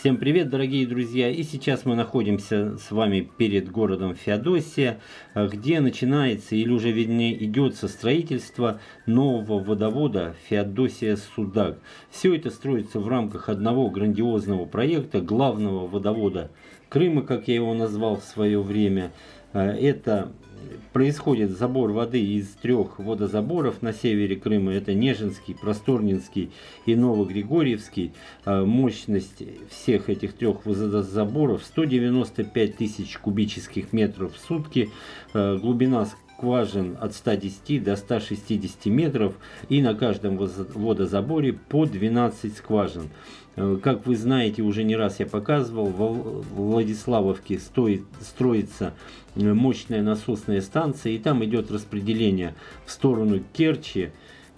Всем привет, дорогие друзья! И сейчас мы находимся с вами перед городом Феодосия, где начинается или уже вернее идется строительство нового водовода Феодосия-Судак. Все это строится в рамках одного грандиозного проекта, главного водовода Крыма, как я его назвал в свое время. Это происходит забор воды из трех водозаборов на севере Крыма. Это Нежинский, Просторнинский и Новогригорьевский. Мощность всех этих трех водозаборов 195 тысяч кубических метров в сутки. Глубина скважин от 110 до 160 метров. И на каждом водозаборе по 12 скважин. Как вы знаете, уже не раз я показывал, в Владиславовке строится мощная насосная станция, и там идет распределение в сторону Керчи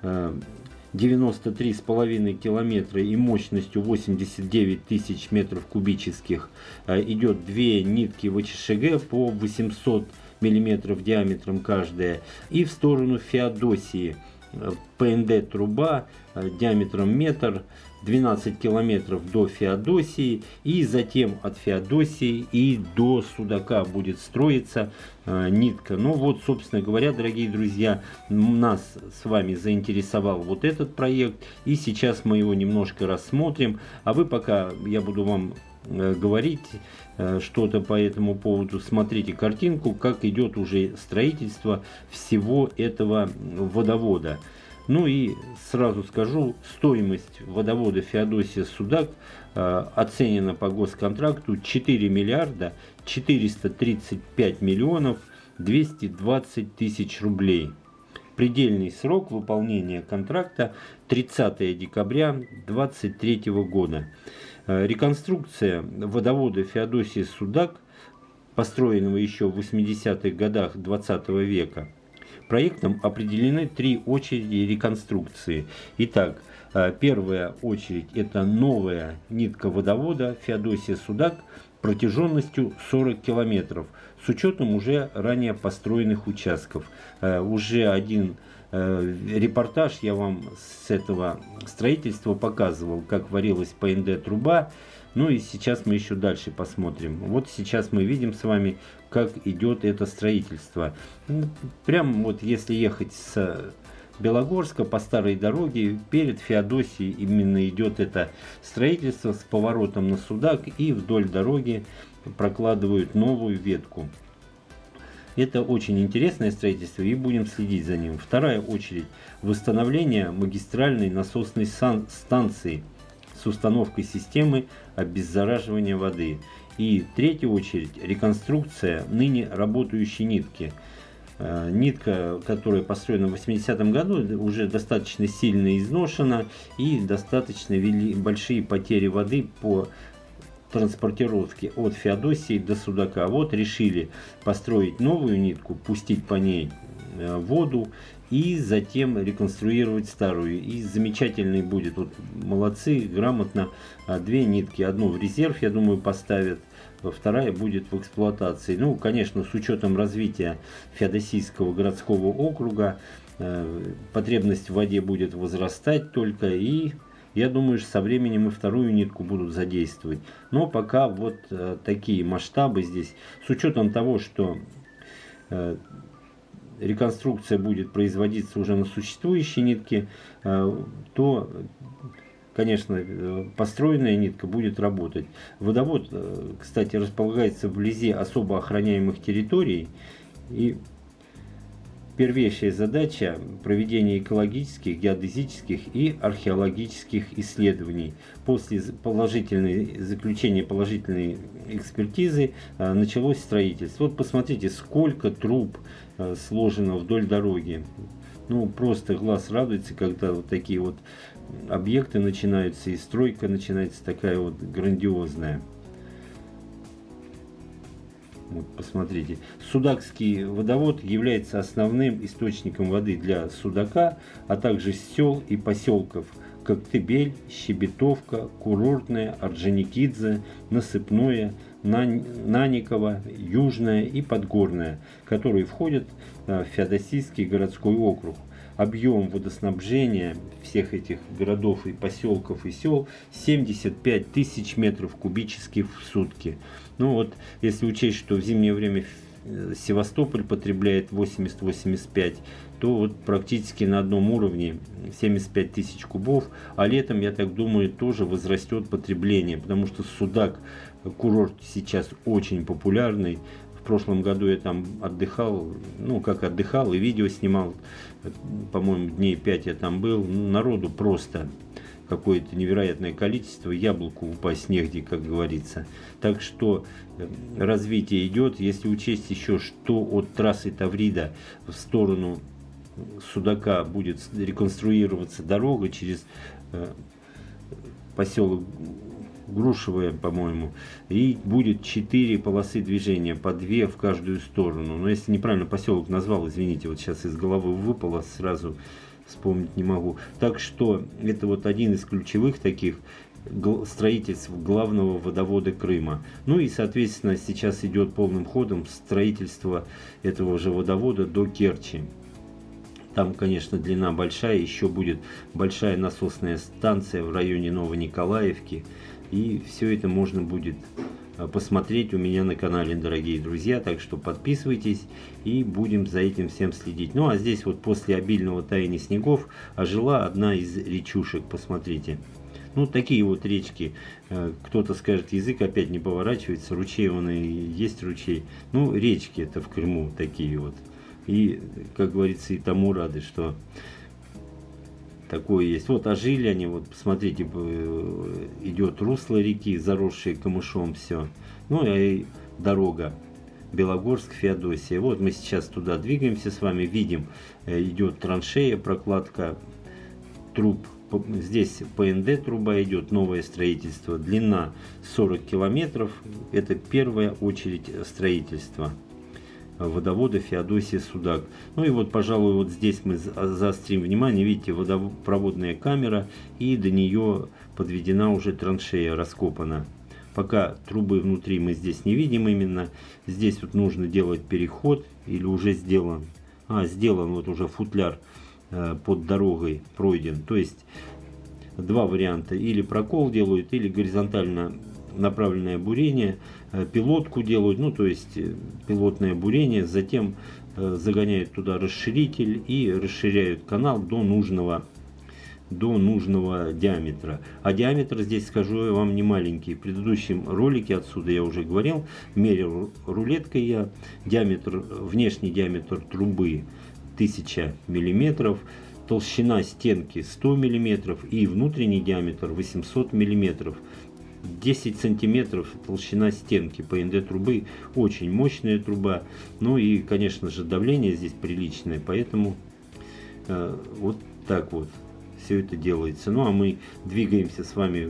93,5 километра и мощностью 89 тысяч метров кубических. Идет две нитки ВЧШГ по 800 миллиметров диаметром каждая, и в сторону Феодосии ПНД труба диаметром метр, 12 километров до Феодосии, и затем от Феодосии и до Судака будет строиться нитка. Ну вот, собственно говоря, дорогие друзья, нас с вами заинтересовал вот этот проект, и сейчас мы его немножко рассмотрим, а вы пока я буду вам говорить что-то по этому поводу, смотрите картинку, как идет уже строительство всего этого водовода. Ну и сразу скажу, стоимость водовода Феодосия-Судак оценена по госконтракту 4 миллиарда 435 миллионов 220 тысяч рублей. Предельный срок выполнения контракта 30 декабря 2023 года. Реконструкция водовода Феодосия-Судак, построенного еще в 80-х годах 20 века. Проектом определены три очереди реконструкции. Итак, первая очередь – это новая нитка водовода Феодосия-Судак протяженностью 40 километров с учетом уже ранее построенных участков. Уже один репортаж я вам с этого строительства показывал, как варилась ПНД труба. Ну и сейчас мы еще дальше посмотрим. Вот сейчас мы видим с вами, как идет это строительство. Прям вот если ехать с Белогорска по старой дороге, перед Феодосией именно идет это строительство с поворотом на Судак, и вдоль дороги прокладывают новую ветку. Это очень интересное строительство, и будем следить за ним. Вторая очередь – восстановление магистральной насосной станции с установкой системы обеззараживания воды. И третья очередь – реконструкция ныне работающей нитки. Нитка, которая построена в 80-м году, уже достаточно сильно изношена, и достаточно большие потери воды по транспортировки от Феодосии до Судака. Вот решили построить новую нитку, пустить по ней воду и затем реконструировать старую. И замечательный будет, вот молодцы, грамотно, две нитки, одну в резерв, я думаю, поставят, вторая будет в эксплуатации. Ну, конечно, с учетом развития Феодосийского городского округа потребность в воде будет возрастать только, и я думаю, что со временем и вторую нитку будут задействовать. Но пока вот такие масштабы здесь. С учетом того, что реконструкция будет производиться уже на существующей нитке, то, конечно, построенная нитка будет работать. Водовод, кстати, располагается вблизи особо охраняемых территорий, и первейшая задача – проведение экологических, геодезических и археологических исследований. После заключения положительной экспертизы началось строительство. Вот посмотрите, сколько труб сложено вдоль дороги. Ну, просто глаз радуется, когда вот такие вот объекты начинаются, и стройка начинается такая вот грандиозная. Вот, посмотрите. Судакский водовод является основным источником воды для Судака, а также сел и поселков Коктебель, Щебетовка, Курортная, Орджоникидзе, Насыпное, Наниково, Южное и Подгорное, которые входят в Феодосийский городской округ. объем водоснабжения всех этих городов и поселков и сел 75 тысяч метров кубических в сутки. Ну вот, если учесть, что в зимнее время Севастополь потребляет 80-85, то вот практически на одном уровне 75 тысяч кубов, а летом, я так думаю, тоже возрастет потребление, потому что Судак, курорт сейчас очень популярный. В прошлом году я там отдыхал, ну как отдыхал и видео снимал, по-моему, дней 5 я там был, народу просто какое-то невероятное количество, яблоку упасть негде, как говорится. Так что развитие идет, если учесть еще, что от трассы Таврида в сторону Судака будет реконструироваться дорога через поселок Грушевая, по-моему, и будет 4 полосы движения, по 2 в каждую сторону. Но если неправильно поселок назвал, извините, вот сейчас из головы выпало, сразу вспомнить не могу. Так что это вот один из ключевых таких строительств главного водовода Крыма. Ну и, соответственно, сейчас идет полным ходом строительство этого же водовода до Керчи. Там, конечно, длина большая, еще будет большая насосная станция в районе Новониколаевки. И все это можно будет посмотреть у меня на канале, дорогие друзья. Так что подписывайтесь и будем за этим всем следить. Ну а здесь вот после обильного таяния снегов ожила одна из речушек. Посмотрите. Ну такие вот речки. Кто-то скажет, язык опять не поворачивается. Ручей он и есть ручей. Ну речки это в Крыму такие вот. И, как говорится, и тому рады, что такое есть. Вот ожили они, вот посмотрите, идет русло реки, заросшее камышом все. Ну и дорога Белогорск-Феодосия. Вот мы сейчас туда двигаемся с вами, видим, идет траншея, прокладка труб. Здесь ПНД труба идет, новое строительство, длина 40 километров. Это первая очередь строительства водовода Феодосия-Судак. Ну и вот, пожалуй, вот здесь мы заострим внимание. Видите, водопроводная камера, и до нее подведена уже траншея, раскопана. Пока трубы внутри мы здесь не видим именно. Здесь вот нужно делать переход, или уже сделан. Сделан вот уже футляр под дорогой пройден. То есть два варианта. Или прокол делают, или горизонтально направленное бурение, пилотку делают, ну то есть пилотное бурение, затем загоняют туда расширитель и расширяют канал до нужного диаметра. А диаметр здесь, скажу я вам, не маленький. В предыдущем ролике отсюда я уже говорил, мерил рулеткой я диаметр, внешний диаметр трубы 1000 миллиметров, толщина стенки 100 миллиметров и внутренний диаметр 800 миллиметров. 10 сантиметров толщина стенки ПНД трубы, очень мощная труба. Ну и, конечно же, давление здесь приличное, поэтому вот так вот все это делается. Ну а мы двигаемся с вами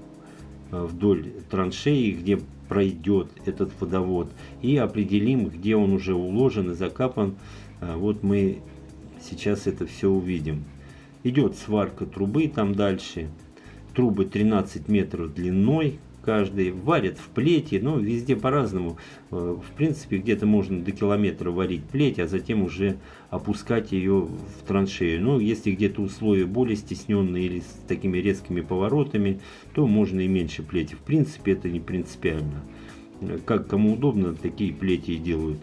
вдоль траншеи, где пройдет этот водовод, и определим, где он уже уложен и закапан. Вот мы сейчас это все увидим. Идет сварка трубы там дальше. Трубы 13 метров длиной каждый, варят в плете, но везде по-разному. В принципе, где-то можно до километра варить плеть, а затем уже опускать ее в траншею. Но если где-то условия более стесненные или с такими резкими поворотами, то можно и меньше плети. В принципе, это не принципиально. Как кому удобно, такие плети и делают.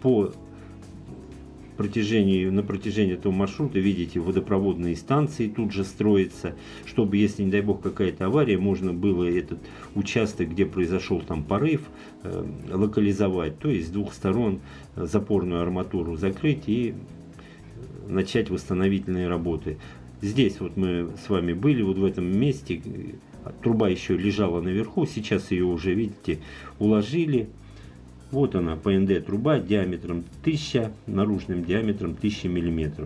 На протяжении этого маршрута, видите, водопроводные станции тут же строятся, чтобы, если, не дай бог, какая-то авария, можно было этот участок, где произошел там порыв, локализовать, то есть с двух сторон запорную арматуру закрыть и начать восстановительные работы. Здесь вот мы с вами были, вот в этом месте, труба еще лежала наверху, сейчас ее уже, видите, уложили. Вот она, ПНД труба диаметром 1000, наружным диаметром 1000 миллиметров.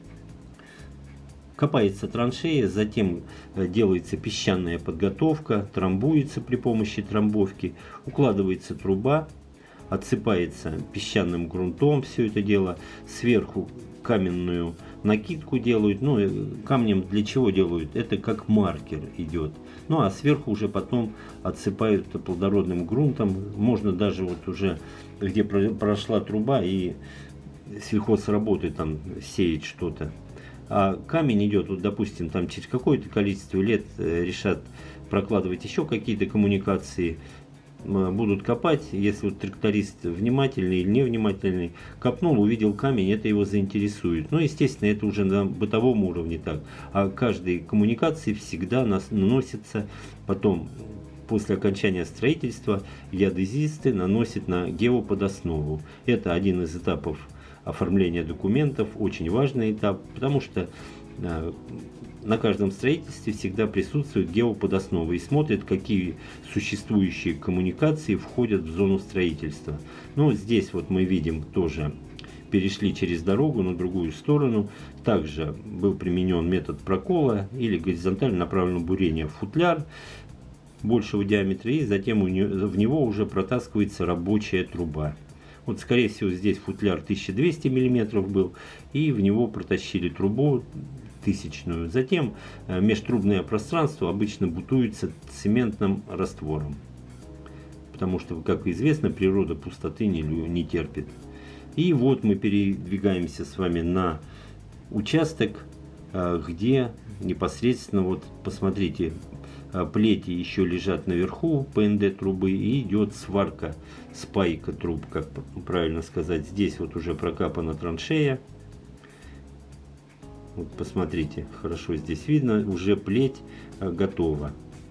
Копается траншея, затем делается песчаная подготовка, трамбуется при помощи трамбовки, укладывается труба, отсыпается песчаным грунтом все это дело, сверху каменную накидку делают. Ну, камнем для чего делают? Это как маркер идет. Ну, а сверху уже потом отсыпают плодородным грунтом. Можно даже вот уже, где прошла труба и сельхозработы там сеять что-то. А камень идет, вот, допустим, там через какое-то количество лет решат прокладывать еще какие-то коммуникации, будут копать, если вот тракторист внимательный или невнимательный, копнул, увидел камень, это его заинтересует. Но, естественно, это уже на бытовом уровне так. А каждой коммуникации всегда наносится потом, после окончания строительства, геодезисты наносят на геоподоснову. Это один из этапов оформления документов, очень важный этап, потому что на каждом строительстве всегда присутствует геоподоснова и смотрят, какие существующие коммуникации входят в зону строительства. Ну, здесь вот мы видим тоже, перешли через дорогу на другую сторону. Также был применен метод прокола или горизонтально направленного бурения в футляр большего диаметра, и затем в него уже протаскивается рабочая труба. Вот, скорее всего, здесь футляр 1200 мм был, и в него протащили трубу тысячную. Затем межтрубное пространство обычно бутуется цементным раствором, потому что, как известно, природа пустоты не терпит. И вот мы передвигаемся с вами на участок, где непосредственно, вот посмотрите, плети еще лежат наверху ПНД трубы, и идет сварка, спайка труб, как правильно сказать. Здесь вот уже прокапана траншея. Вот посмотрите, хорошо здесь видно, уже плеть готова.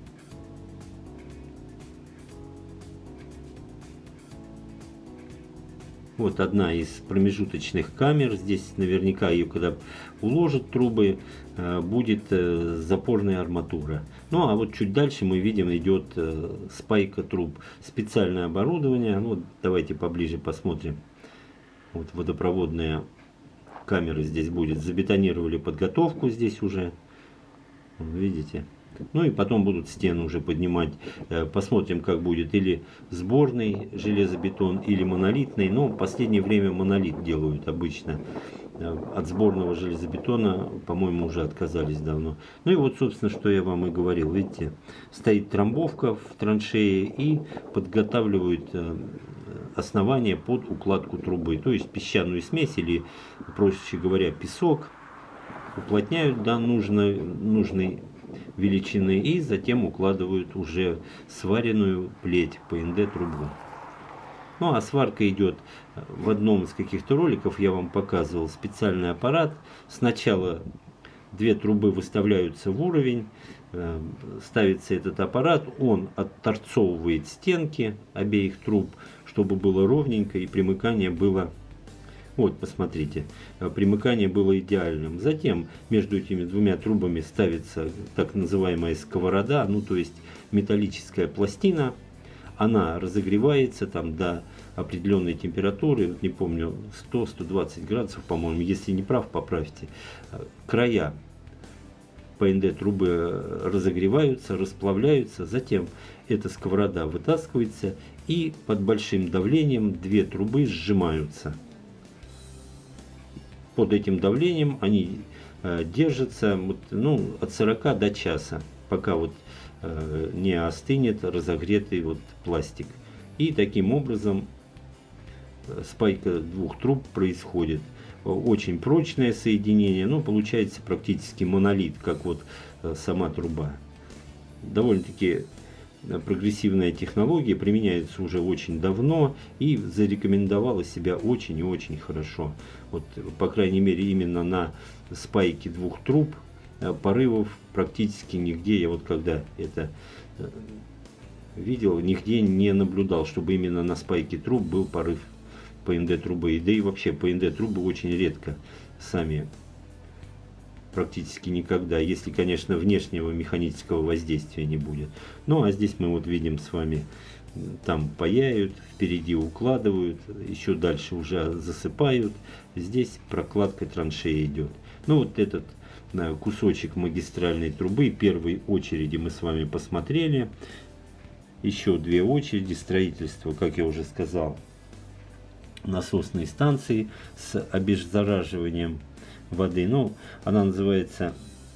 Вот одна из промежуточных камер. Здесь наверняка ее, когда уложат трубы, будет запорная арматура. Ну а вот чуть дальше мы видим, идет спайка труб. Специальное оборудование. Ну, давайте поближе посмотрим. Вот водопроводная камера здесь будет. Забетонировали подготовку здесь уже. Видите? Ну и потом будут стены уже поднимать. Посмотрим, как будет. Или сборный железобетон, или монолитный. Но в последнее время монолит делают обычно. От сборного железобетона, по-моему, уже отказались давно. Ну и вот, собственно, что я вам и говорил. Видите, стоит трамбовка в траншее и подготавливают основание под укладку трубы. То есть песчаную смесь или, проще говоря, песок уплотняют до нужной величины и затем укладывают уже сваренную плеть ПНД трубу. Ну а сварка идет в одном из каких-то роликов, я вам показывал специальный аппарат. Сначала две трубы выставляются в уровень, ставится этот аппарат, он отторцовывает стенки обеих труб, чтобы было ровненько и примыкание было, вот посмотрите, примыкание было идеальным. Затем между этими двумя трубами ставится так называемая сковорода, ну то есть металлическая пластина. Она разогревается там до определенной температуры, не помню, 100-120 градусов, по-моему, если не прав, поправьте. Края ПНД трубы разогреваются, расплавляются, затем эта сковорода вытаскивается, и под большим давлением две трубы сжимаются. Под этим давлением они держатся от 40 до часа, пока вот не остынет разогретый вот пластик. И таким образом спайка двух труб происходит. Очень прочное соединение, но получается практически монолит, как вот сама труба. Довольно-таки прогрессивная технология, применяется уже очень давно и зарекомендовала себя очень и очень хорошо. Вот, по крайней мере, именно на спайке двух труб порывов практически нигде, я вот когда это видел, нигде не наблюдал, чтобы именно на спайке труб был порыв ПНД трубы. Да и вообще ПНД трубы очень редко сами, практически никогда, если, конечно, внешнего механического воздействия не будет. Ну а здесь мы вот видим с вами, там паяют, впереди укладывают, еще дальше уже засыпают. Здесь прокладка траншеи идет. Ну вот этот кусочек магистральной трубы первой очереди мы с вами посмотрели. Еще две очереди строительства, как я уже сказал, насосной станции с обеззараживанием воды. Ну, она называется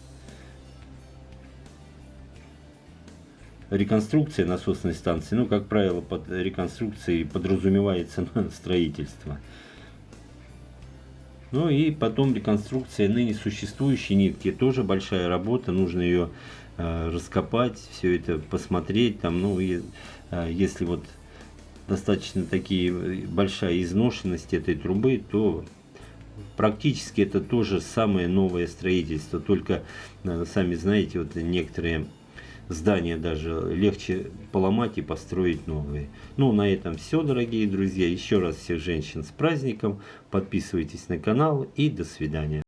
реконструкция насосной станции. Ну, как правило, под реконструкцией подразумевается строительство. Ну и потом реконструкция ныне существующей нитки. Тоже большая работа, нужно ее раскопать, все это посмотреть. Там, ну, и, если вот достаточно такие большая изношенность этой трубы, то практически это тоже самое новое строительство. Только, сами знаете, вот некоторые здания даже легче поломать и построить новые. Ну, на этом все, дорогие друзья. Еще раз всех женщин с праздником. Подписывайтесь на канал и до свидания.